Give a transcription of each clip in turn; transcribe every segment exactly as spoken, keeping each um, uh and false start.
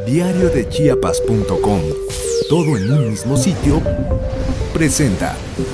Diario de Chiapas punto com, todo en un mismo sitio, presenta.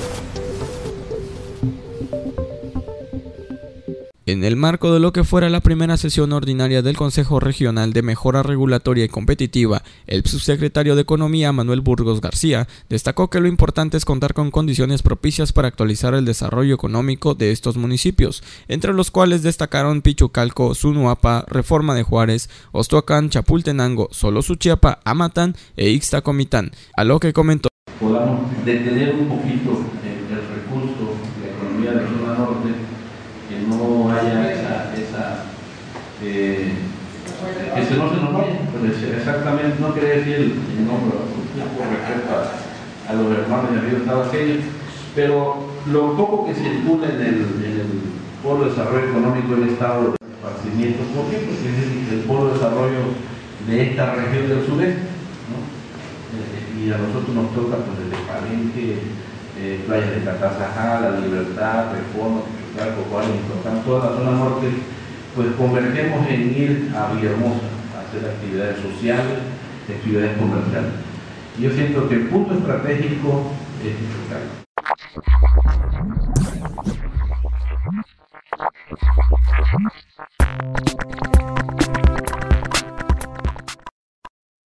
En el marco de lo que fuera la primera sesión ordinaria del Consejo Regional de Mejora Regulatoria y Competitiva, el subsecretario de Economía, Manuel Burgos García, destacó que lo importante es contar con condiciones propicias para actualizar el desarrollo económico de estos municipios, entre los cuales destacaron Pichucalco, Zunuapa, Reforma de Juárez, Ostoacán, Chapultenango, Solosuchiapa, Amatán e Ixtacomitán, a lo que comentó. Podamos detener un poquito el, el recurso, la economía de la zona norte, que no haya esa, esa eh, que se no se nos vaya, pues exactamente, no quería decir el, el nombre con respecto a, a los hermanos de Río Tabasqueño, pero lo poco que circula en el, en el Polo de Desarrollo Económico del Estado de Esparcimiento, ¿por qué? Porque es el, el Polo de Desarrollo de esta región del sureste, ¿no? Eh, y a nosotros nos toca pues desde Palenque, eh, playas de Catazajá, La Libertad, Reforma, Pichucalco, Juárez, toda la zona norte, pues convergemos en ir a Villahermosa a hacer actividades sociales, actividades comerciales. Yo siento que el punto estratégico es Pichucalco.